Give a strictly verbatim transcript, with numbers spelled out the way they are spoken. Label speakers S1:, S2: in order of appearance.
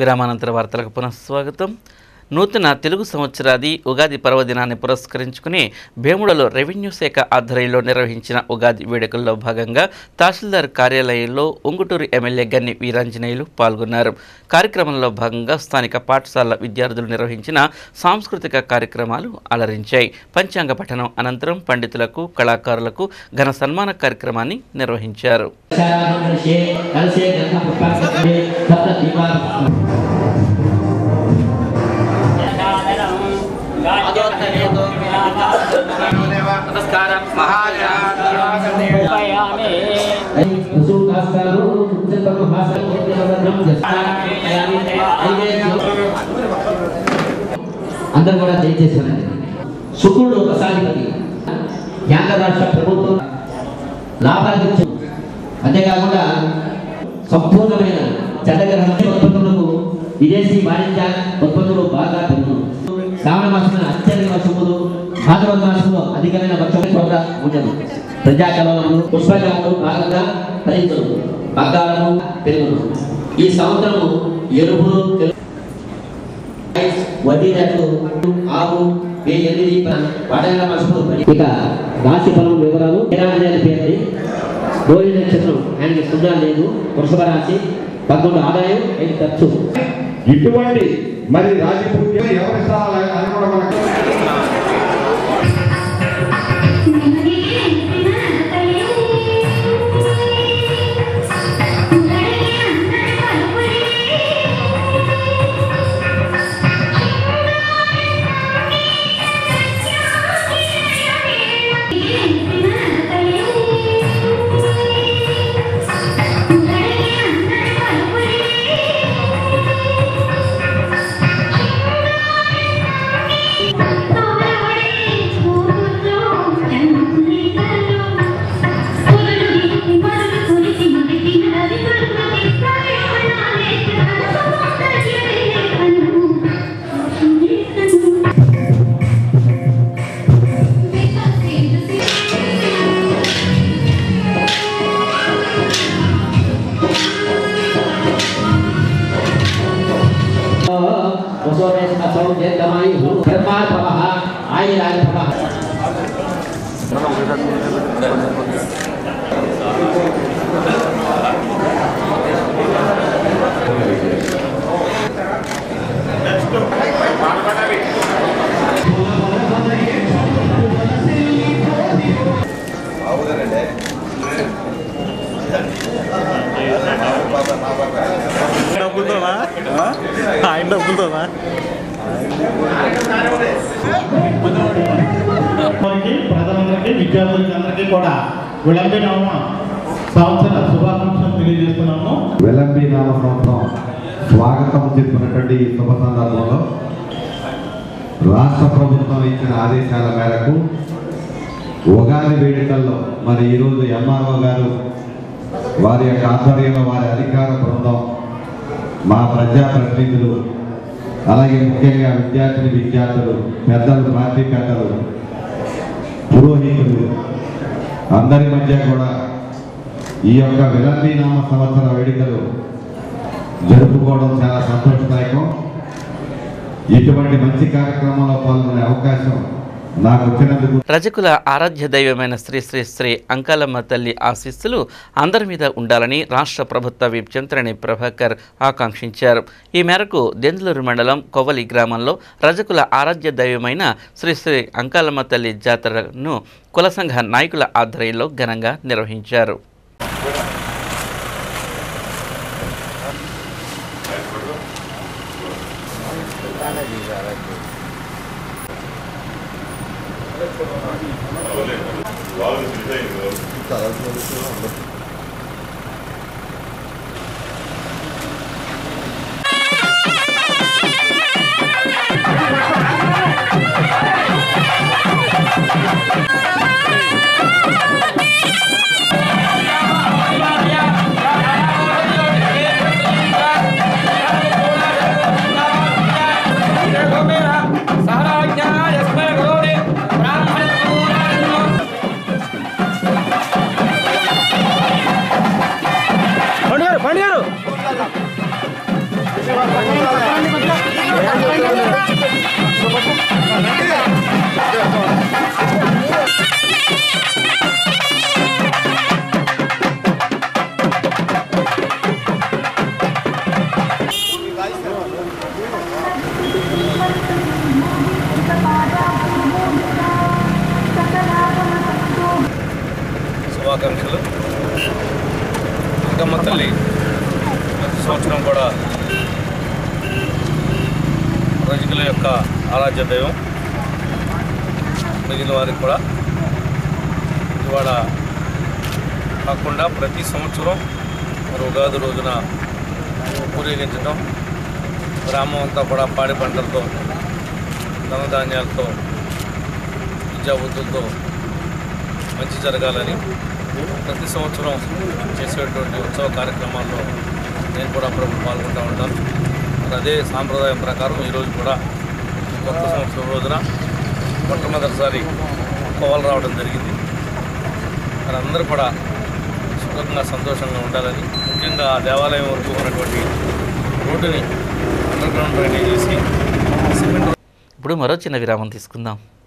S1: విరామానంతర వార్తలకు పునఃస్వాగతం. నూతన తెలుగు సంవత్సరాది ఉగాది పర్వదినాన్ని పురస్కరించుకుని భీముడలో రెవెన్యూ శాఖ ఆధ్వర్యంలో నిర్వహించిన ఉగాది వేడుకల్లో భాగంగా తహసీల్దార్ కార్యాలయంలో ఉంగుటూరు ఎమ్మెల్యే గన్ని వీరాంజనేయులు పాల్గొన్నారు. కార్యక్రమంలో భాగంగా స్థానిక పాఠశాల విద్యార్థులు నిర్వహించిన సాంస్కృతిక కార్యక్రమాలు అలరించాయి. పంచాంగ పఠనం అనంతరం పండితులకు కళాకారులకు ఘన సన్మాన కార్యక్రమాన్ని నిర్వహించారు.
S2: నమస్కారం అందరూ కూడా దయచేసానండి. శుక్రుడు ఒకసారి కేంద్ర రాష్ట్ర ప్రభుత్వం లాభాలు అంతేకాకుండా సంపూర్ణమైన చట్టగ్రహణ ఉత్పత్తులకు విదేశీ వాణిజ్య ఉత్పత్తులు బాగా పెరుగుతుంది. శ్రావణ మాసంలో అత్యధిక వర్షములు, భాద్రపద మాసంలో అధికమైన వర్షం కూడా ఉండదు. ప్రజాకలములు పుష్పకములు భాగంగా ఫలించదు, బంగారము పెరుగును. ఈ సంవత్సరము ఎరుపులు వడ్డీ రేట్లు ఆవు ఎనిమిది పడగల మాసంలో. ఇక రాశి ఫలం వివరాలు పేరు రోహిణి నక్షత్రం ఆయనకి సున్నా లేదు. వృషభ రాశి పదకొండు ఆదాయం ఐదు ఖర్చు.
S3: ఇటువంటి మరి రాజకీయ ఎవరి స్థానాలు కూడా మనకు
S4: ఆయన డబ్బులతోనా ప్రజలందరికీ విద్యార్థులకి అందరికీ కూడా విలంబి నామ సంవత్సర శుభాకాంక్షలు తెలియజేస్తున్నాము.
S3: విలంబి నామ సంవత్సరం స్వాగతం చెప్పినటువంటి ఈ శుభ సందర్భంలో రాష్ట్ర ప్రభుత్వం ఇచ్చిన ఆదేశాల మేరకు ఉగాది వేడుకల్లో మరి ఈరోజు ఎంఆర్ఓ గారు వారి యొక్క ఆధ్వర్యంలో వారి అధికార బృందం, మా ప్రజాప్రతినిధులు, అలాగే ముఖ్యంగా విద్యార్థిని విద్యార్థులు, పెద్దలు, పార్టీ పెద్దలు, పురోహితులు అందరి మధ్య కూడా ఈ యొక్క విలంబి నామ సంవత్సర వేడుకలు జరుపుకోవడం చాలా సంతోషదాయకం. ఇటువంటి మంచి కార్యక్రమంలో పాల్గొనే అవకాశం నాకు వచ్చినందుకు
S1: రజకుల ఆరాధ్య దైవమైన శ్రీ శ్రీ శ్రీ అంకాలమ్మ తల్లి ఆశీస్సులు అందరి మీద ఉండాలని రాష్ట్ర ప్రభుత్వ విప్ చంద్రని ప్రభాకర్ ఆకాంక్షించారు. ఈ మేరకు దెందులూరు మండలం కొవ్వలి గ్రామంలో రజకుల ఆరాధ్య దైవమైన శ్రీ శ్రీ అంకాలమ్మ తల్లి జాతరను కుల సంఘ నాయకుల ఆధ్వర్యంలో ఘనంగా నిర్వహించారు.
S5: सारा శుభాకాంక్షలు. దుర్గమ్మ తల్లి ప్రతి సంవత్సరం కూడా ప్రజల యొక్క ఆరాధ్య దైవం. మిగిలిన వారికి కూడా ఇవాళ కాకుండా ప్రతి సంవత్సరం మరి ఉగాది రోజున ఊరేగించడం, గ్రామం అంతా కూడా పాడి పంటలతో, ధనధాన్యాలతో, విద్యాబుద్ధులతో మంచి జరగాలని ప్రతి సంవత్సరం చేసేటువంటి ఉత్సవ కార్యక్రమాల్లో నేను కూడా అప్పుడప్పుడు పాల్గొంటూ ఉంటాను. మరి అదే సాంప్రదాయం ప్రకారం ఈరోజు కూడా కొత్త సంవత్సరం రోజున మొట్టమొదటిసారి కోవలు రావడం జరిగింది. మరి అందరూ కూడా సుఖంగా సంతోషంగా ఉండాలని, ముఖ్యంగా ఆ దేవాలయం వరకు ఉన్నటువంటి రోడ్డుని అండర్ గ్రౌండ్ డ్రైనేజ్ చేసి సిమెంట్.
S1: ఇప్పుడు మరో చిన్న విరామం తీసుకుందాం.